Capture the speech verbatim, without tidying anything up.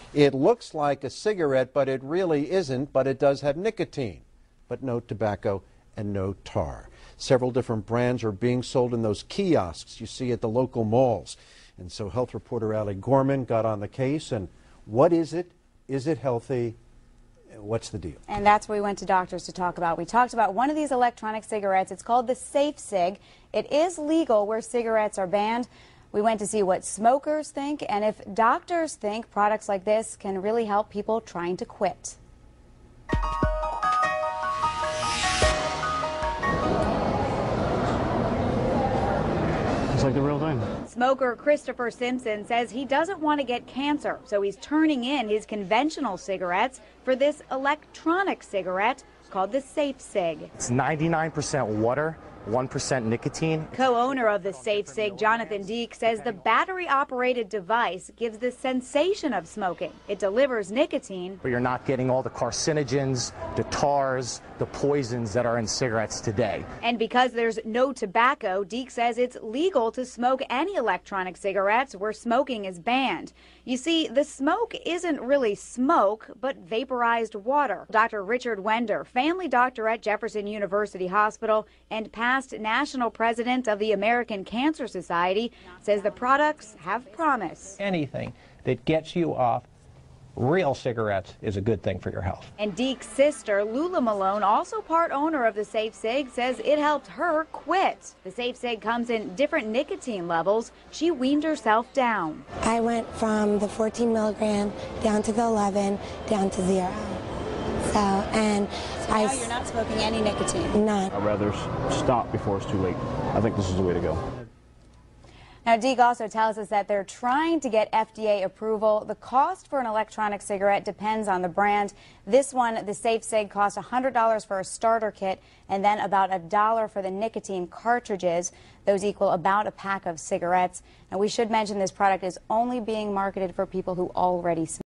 It looks like a cigarette, but it really isn't, but it does have nicotine, but no tobacco and no tar. Several different brands are being sold in those kiosks you see at the local malls. And so health reporter Allie Gorman got on the case. And what is it? Is it healthy? What's the deal? And that's what we went to doctors to talk about. We talked about one of these electronic cigarettes. It's called the Safe Cig. It is legal where cigarettes are banned. We went to see what smokers think and if doctors think products like this can really help people trying to quit. It's like the real thing. Smoker Christopher Simpson says he doesn't want to get cancer, so he's turning in his conventional cigarettes for this electronic cigarette called the Safe Cig. It's ninety-nine percent water, one percent nicotine. Co-owner of the Safe Cig, Jonathan Deek, says the battery-operated device gives the sensation of smoking. It delivers nicotine, But you're not getting all the carcinogens, the tars, the poisons that are in cigarettes today. and because there's no tobacco, Deek says it's legal to smoke any electronic cigarettes where smoking is banned. You see, the smoke isn't really smoke, but vaporized water. Doctor Richard Wender, family doctor at Jefferson University Hospital and past national president of the American Cancer Society, says the products have promise. Anything that gets you off real cigarettes is a good thing for your health. And Deek's sister, Lula Malone, also part owner of the Safe Cig, says it helped her quit. The Safe Cig comes in different nicotine levels. She weaned herself down. I went from the fourteen milligram down to the eleven, down to zero. So, and So I now you're not smoking any nicotine. none. I'd rather s- stop before it's too late. I think this is the way to go. Now, Deek also tells us that they're trying to get F D A approval. The cost for an electronic cigarette depends on the brand. This one, the Safe Cig, costs one hundred dollars for a starter kit and then about a dollar for the nicotine cartridges. Those equal about a pack of cigarettes. And we should mention this product is only being marketed for people who already smoke.